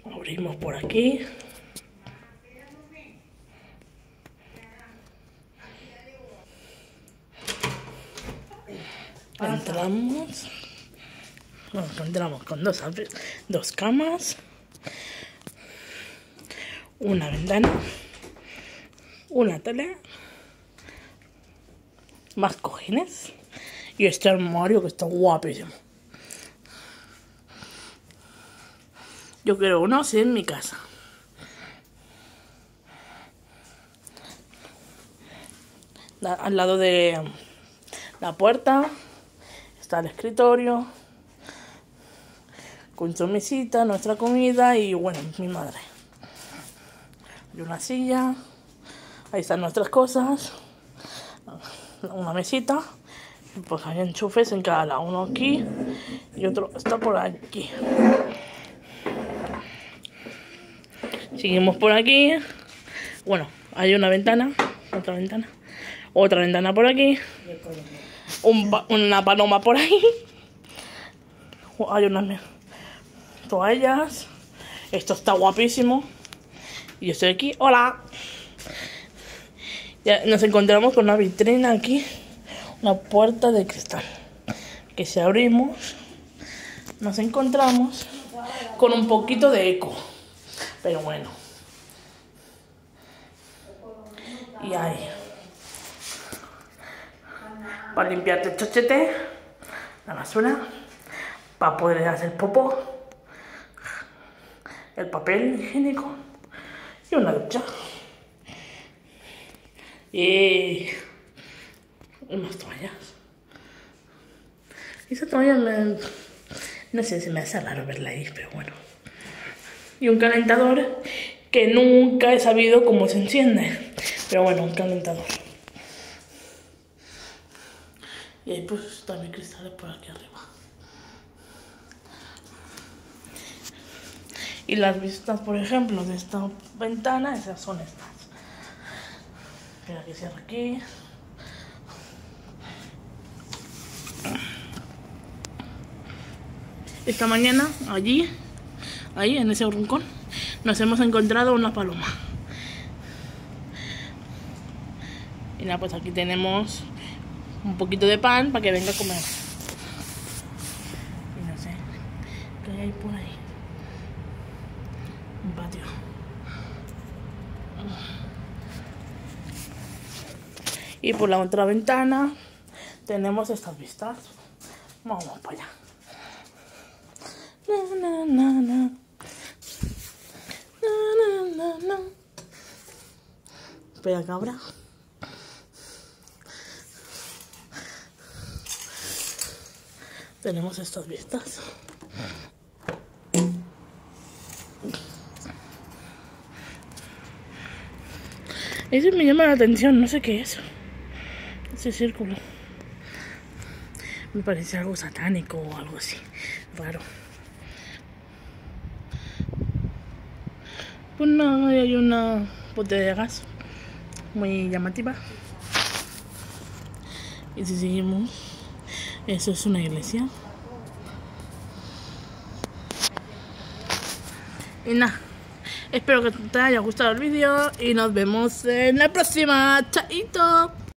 Abrimos por aquí. Entramos. Bueno, entramos con dos camas, una ventana, una tele, más cojines y este armario que está guapísimo. Yo quiero uno así en mi casa. Al lado de la puerta está el escritorio con su mesita, nuestra comida y bueno, mi madre. Hay una silla, ahí están nuestras cosas, una mesita, pues hay enchufes en cada lado, uno aquí y otro está por aquí. Seguimos por aquí. Bueno, hay una ventana, otra ventana por aquí, una paloma por ahí, hay unas toallas, esto está guapísimo y yo estoy aquí, hola. Ya nos encontramos con una vitrina aquí, una puerta de cristal que si abrimos nos encontramos con un poquito de eco, pero bueno. Y ahí para limpiarte el chochete, la basura, para poder hacer popó, el papel higiénico y una ducha. Y más toallas. Esa toalla no sé, se me hace raro verla ahí, pero bueno. Y un calentador que nunca he sabido cómo se enciende. Pero bueno, un calentador. Y ahí pues también cristales por aquí arriba. Y las vistas, por ejemplo, de esta ventana, esas son estas. Espera que cierre aquí. Esta mañana, ahí en ese rincón, nos hemos encontrado una paloma. Y nada, pues aquí tenemos un poquito de pan para que venga a comer. Y no sé, ¿qué hay por ahí? Un patio. Y por la otra ventana tenemos estas vistas. Vamos para allá. Na, na, na, na. Na, na, na, na. Espera, cabra. Tenemos estas vistas. Ese me llama la atención, no sé qué es. Ese círculo. Me parece algo satánico o algo así. Raro. Pues no, hay una botella de gas muy llamativa. Y si seguimos, eso es una iglesia. Y nada, espero que te haya gustado el vídeo y nos vemos en la próxima. ¡Chaito!